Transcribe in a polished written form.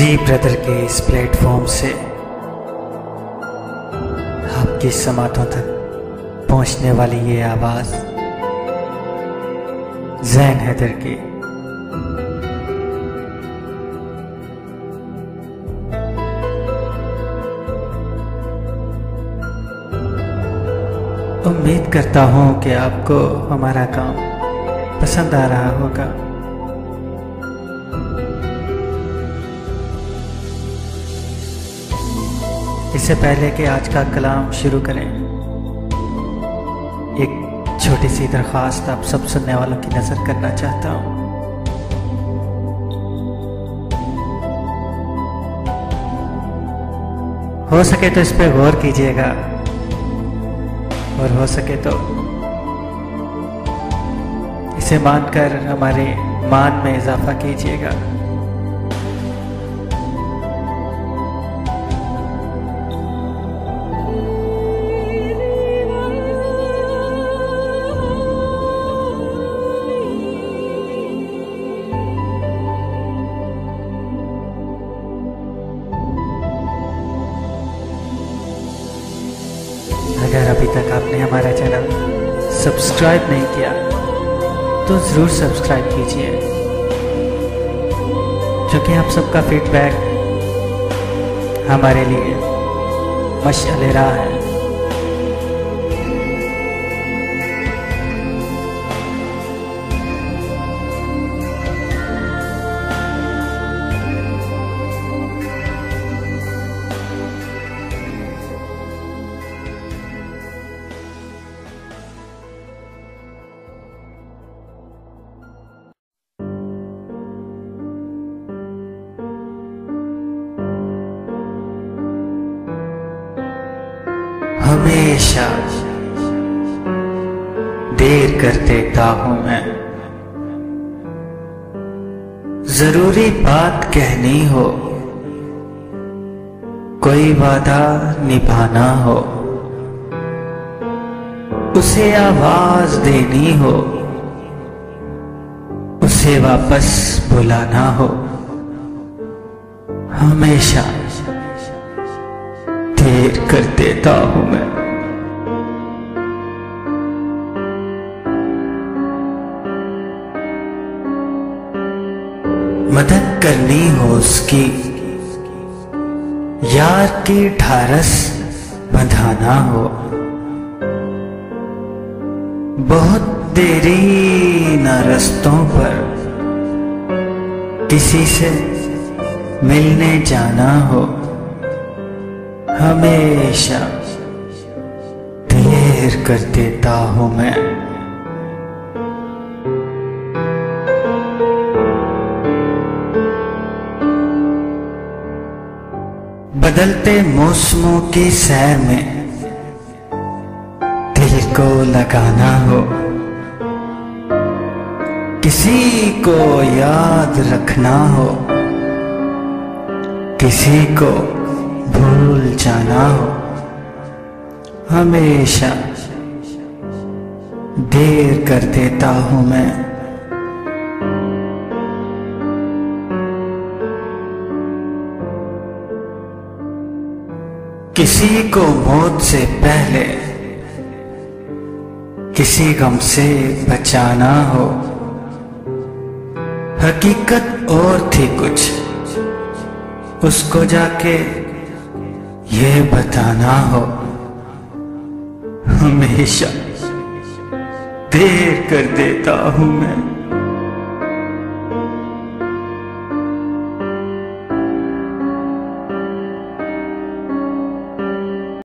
B brother के इस platform से आपकी समातों तक पहुंचने वाली ये आवाज ज़ैन हैदर की। उम्मीद करता हूं कि आपको हमारा काम पसंद आ रहा होगा। इससे पहले कि आज का कलाम शुरू करें, एक छोटी सी दरख्वास्त आप सब सुनने वालों की नजर करना चाहता हूं। हो सके तो इस पे गौर कीजिएगा और हो सके तो इसे मानकर हमारे मान में इजाफा कीजिएगा। अगर अभी तक आपने हमारा चैनल सब्सक्राइब नहीं किया तो ज़रूर सब्सक्राइब कीजिए, क्योंकि आप सबका फीडबैक हमारे लिए मशअले राह है। हमेशा देर कर देता हूं मैं, जरूरी बात कहनी हो, कोई वादा निभाना हो, उसे आवाज देनी हो, उसे वापस बुलाना हो, हमेशा देर कर देता हूं मैं। मदद करनी हो उसकी, यार की ढारस बंधाना हो, बहुत देरी न रस्तों पर किसी से मिलने जाना हो, हमेशा देर कर देता हूं मैं। बदलते मौसमों की सैर में दिल को लगाना हो, किसी को याद रखना हो, किसी को भूल जाना हो, हमेशा देर कर देता हूं मैं। किसी को मौत से पहले किसी गम से बचाना हो, हकीकत और थी कुछ, उसको जाके ये बताना हो, हमेशा देर कर देता हूं मैं।